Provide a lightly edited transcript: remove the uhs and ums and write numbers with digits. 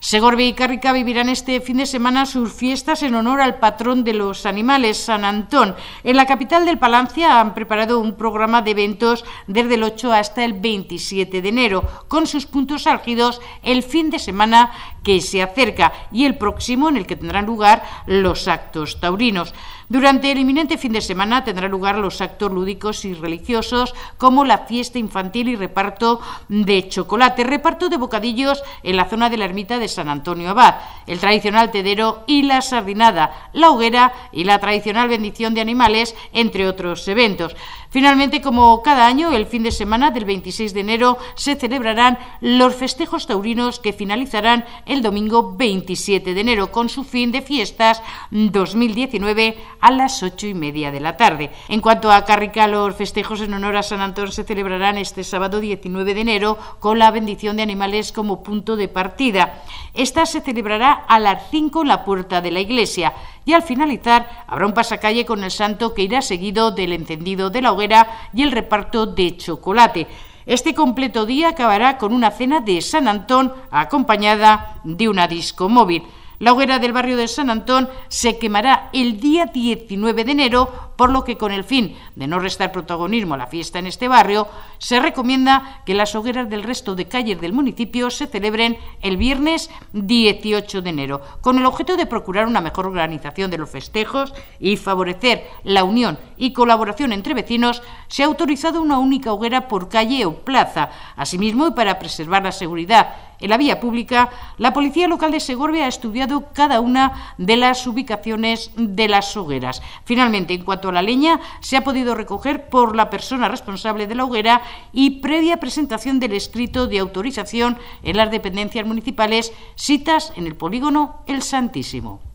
Segorbe y Cárrica vivirán este fin de semana sus fiestas en honor al patrón de los animales, San Antón. En la capital del Palancia han preparado un programa de eventos desde el 8 hasta el 27 de enero, con sus puntos álgidos el fin de semana que se acerca y el próximo, en el que tendrán lugar los actos taurinos. Durante el inminente fin de semana tendrán lugar los actos lúdicos y religiosos, como la fiesta infantil y reparto de chocolate, reparto de bocadillos en la zona de la ermita de San Antonio Abad, el tradicional tedero y la sardinada, la hoguera y la tradicional bendición de animales, entre otros eventos. Finalmente, como cada año, el fin de semana del 26 de enero se celebrarán los festejos taurinos, que finalizarán el domingo 27 de enero con su fin de fiestas 2019 a las 8:30 de la tarde. En cuanto a Cárrica, los festejos en honor a San Antón se celebrarán este sábado 19 de enero con la bendición de animales como punto de partida. Esta se celebrará a las 5 en la puerta de la iglesia y al finalizar habrá un pasacalle con el santo, que irá seguido del encendido de la hoguera y el reparto de chocolate. Este completo día acabará con una cena de San Antón acompañada de una disco móvil. La hoguera del barrio de San Antón se quemará el día 19 de enero, por lo que, con el fin de no restar protagonismo a la fiesta en este barrio, se recomienda que las hogueras del resto de calles del municipio se celebren el viernes 18 de enero, con el objeto de procurar una mejor organización de los festejos y favorecer la unión y colaboración entre vecinos. Se ha autorizado una única hoguera por calle o plaza. Asimismo, y para preservar la seguridad en la vía pública, la Policía Local de Segorbe ha estudiado cada una de las ubicaciones de las hogueras. Finalmente, en cuanto a la leña, se ha podido recoger por la persona responsable de la hoguera y previa presentación del escrito de autorización en las dependencias municipales, citas en el polígono El Santísimo.